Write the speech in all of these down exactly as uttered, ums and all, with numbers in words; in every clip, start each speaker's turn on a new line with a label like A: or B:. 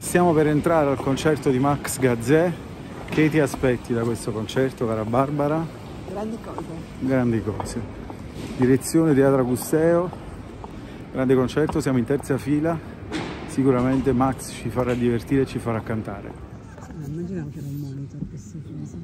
A: Stiamo per entrare al concerto di Max Gazzè. Che ti aspetti da questo concerto, cara Barbara?
B: Grandi cose.
A: Grandi cose. Direzione Teatro Custeo, grande concerto, siamo in terza fila. Sicuramente Max ci farà divertire e ci farà cantare.
B: No, immaginavo che era un monitor questo cosa.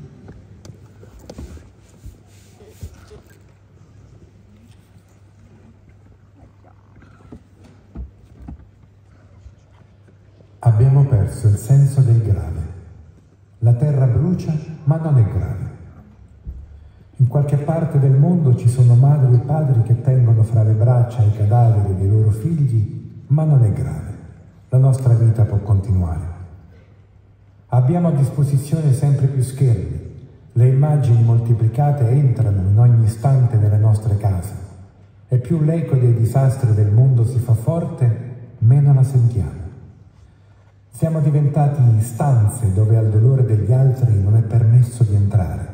C: Abbiamo perso il senso del grave. La terra brucia, ma non è grave. In qualche parte del mondo ci sono madri e padri che tengono fra le braccia i cadaveri dei loro figli, ma non è grave. La nostra vita può continuare. Abbiamo a disposizione sempre più schermi. Le immagini moltiplicate entrano in ogni istante nelle nostre case. E più l'eco dei disastri del mondo si fa forte, meno la sentiamo. Siamo diventati stanze dove al dolore degli altri non è permesso di entrare.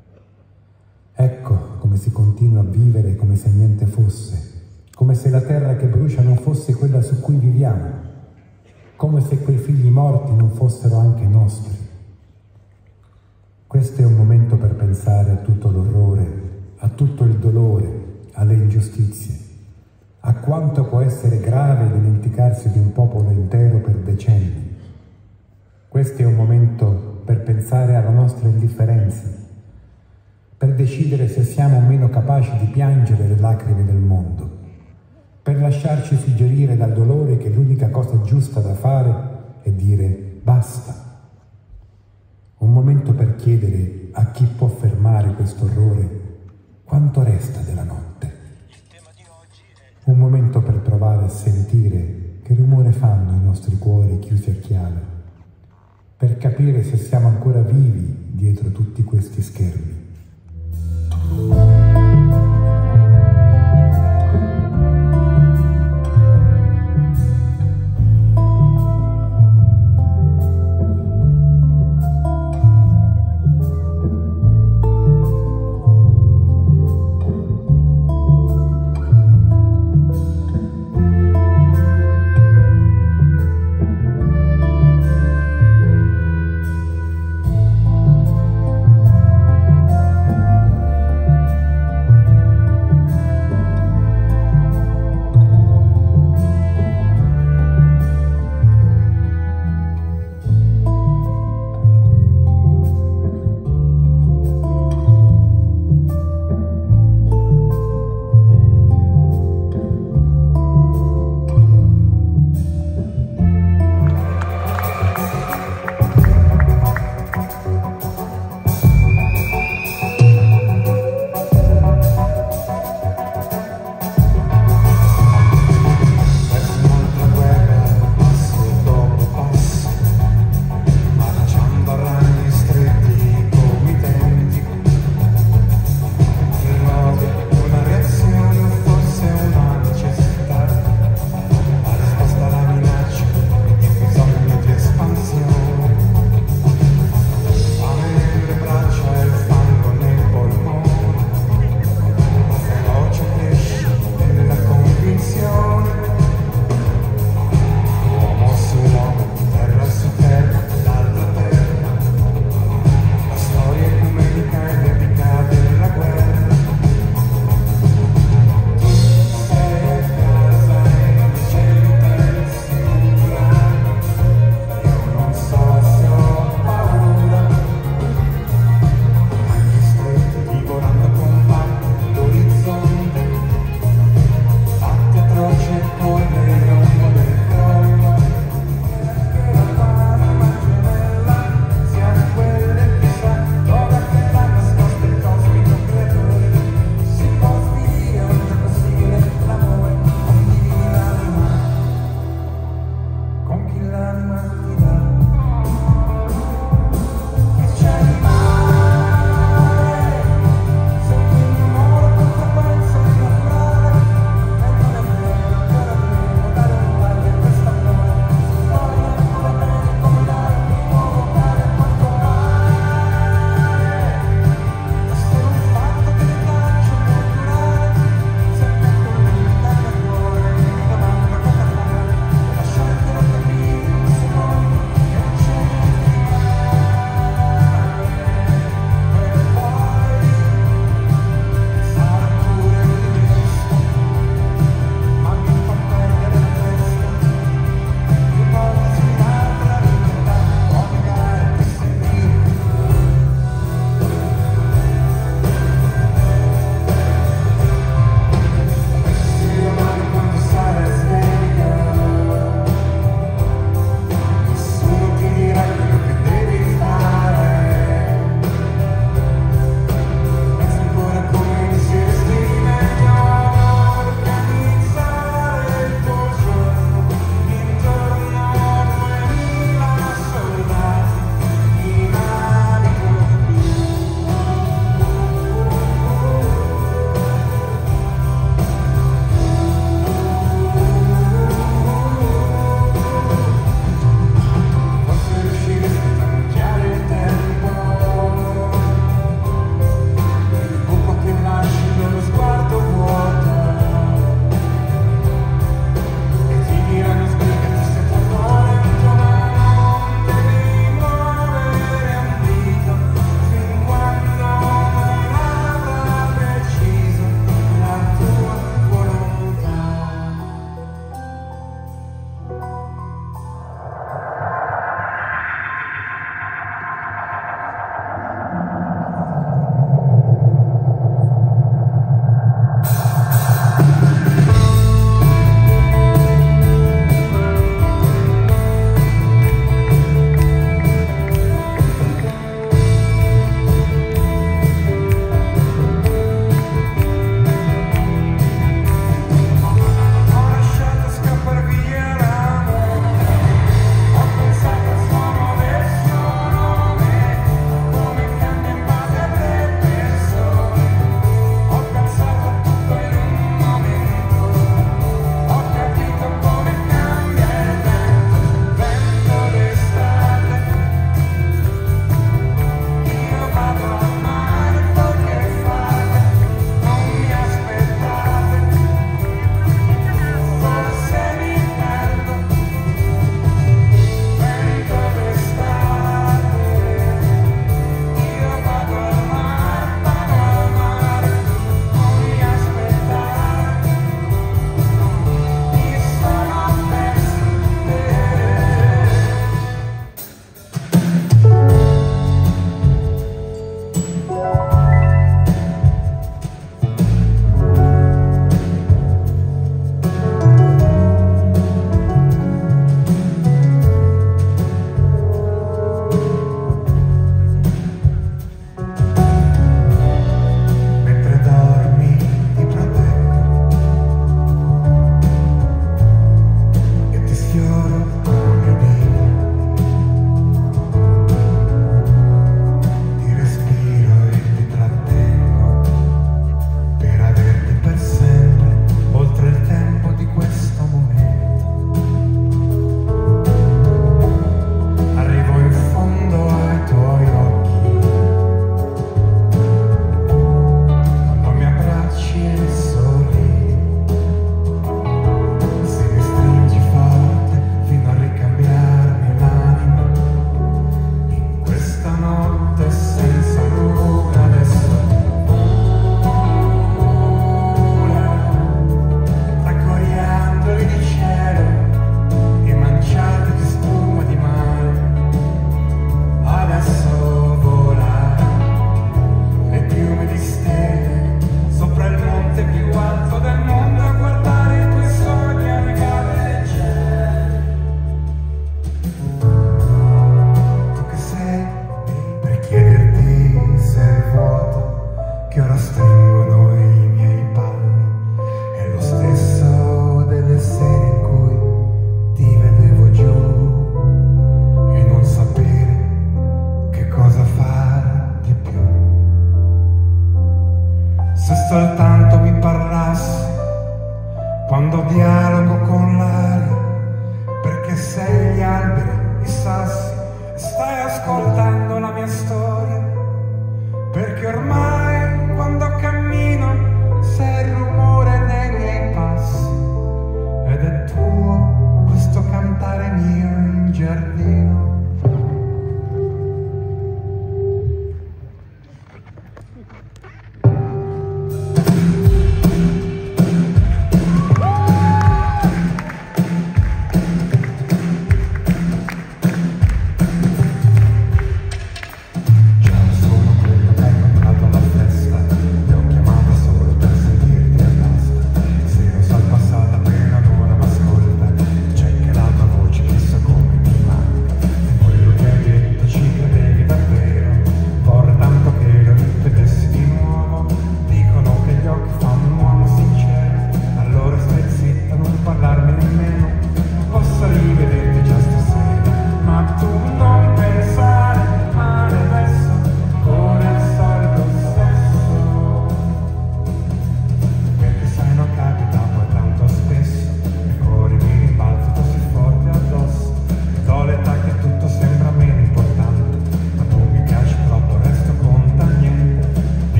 C: Ecco come si continua a vivere come se niente fosse, come se la terra che brucia non fosse quella su cui viviamo, come se quei figli morti non fossero anche nostri. Questo è un momento per pensare a tutto l'orrore, a tutto il dolore, alle ingiustizie, a quanto può essere grave dimenticarsi di un popolo intero per decenni. Questo è un momento per pensare alla nostra indifferenza, per decidere se siamo o meno capaci di piangere le lacrime del mondo, per lasciarci suggerire dal dolore che l'unica cosa giusta da fare è dire basta. Un momento per chiedere a chi può fermare questo orrore quanto resta della notte. Un momento per provare a sentire che rumore fanno i nostri cuori chiusi a chiave, per capire se siamo ancora vivi dietro tutti questi schermi.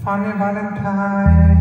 D: Funny Valentine.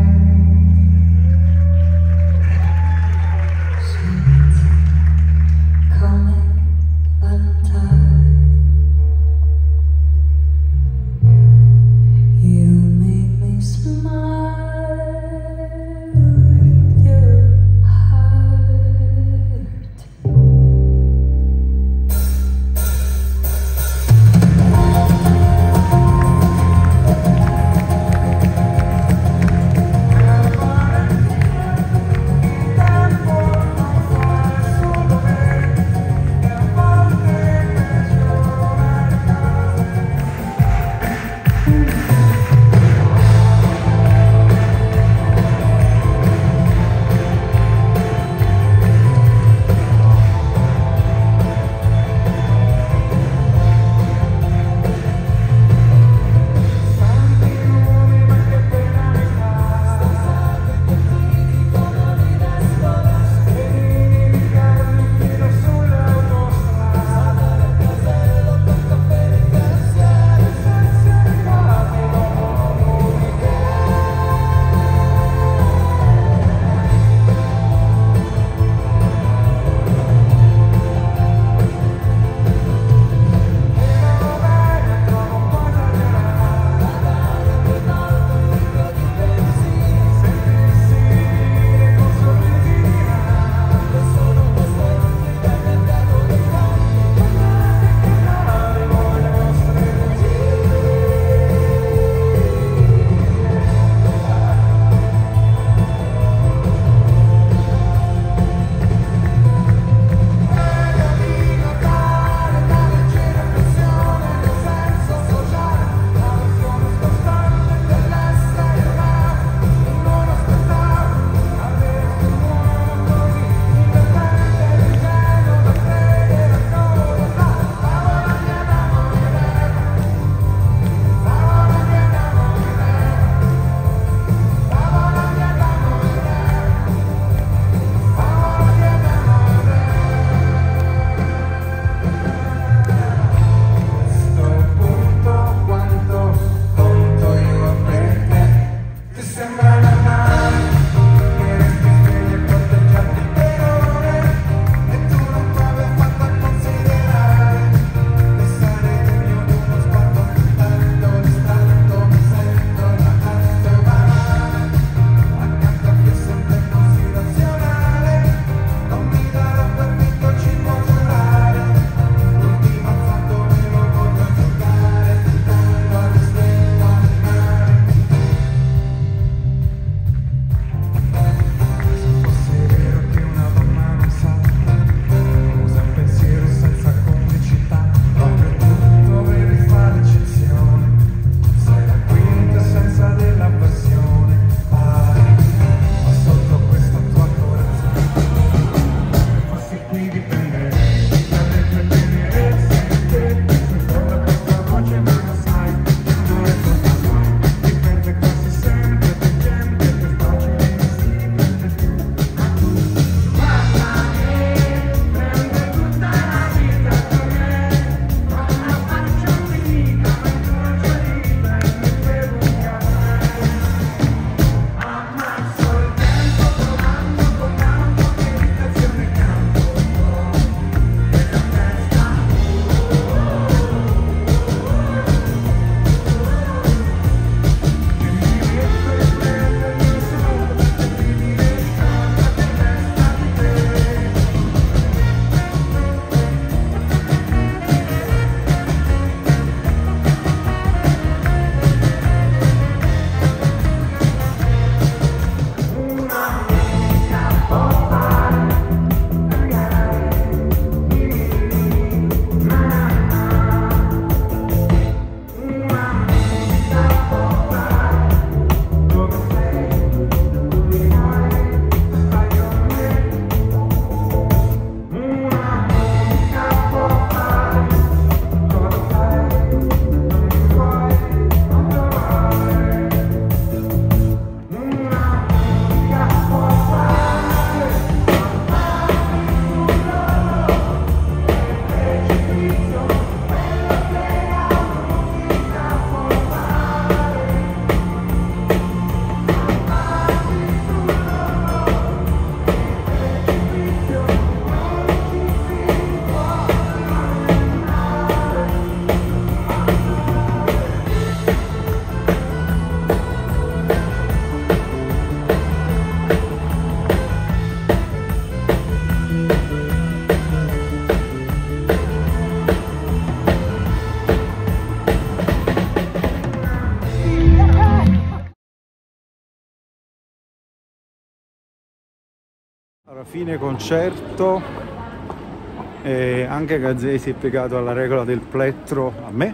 A: Alla fine concerto, e anche Gazzei si è piegato alla regola del plettro a me.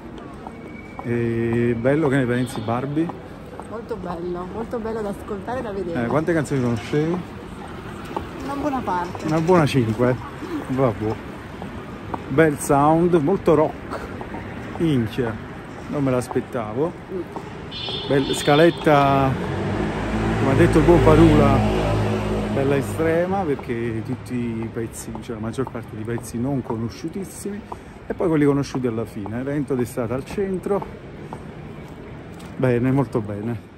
A: E bello, che ne pensi, Barbie?
B: Molto bello, molto bello da ascoltare e da vedere.
A: Eh, quante canzoni conoscevi?
B: Una buona parte.
A: Una buona cinque. Vabbè. Bel sound, molto rock. Minchia, non me l'aspettavo. Bella scaletta, come ha detto il buon Padula, bella estrema, perché tutti i pezzi, cioè la maggior parte di pezzi non conosciutissimi e poi quelli conosciuti alla fine. Evento d'estate al centro, bene, molto bene.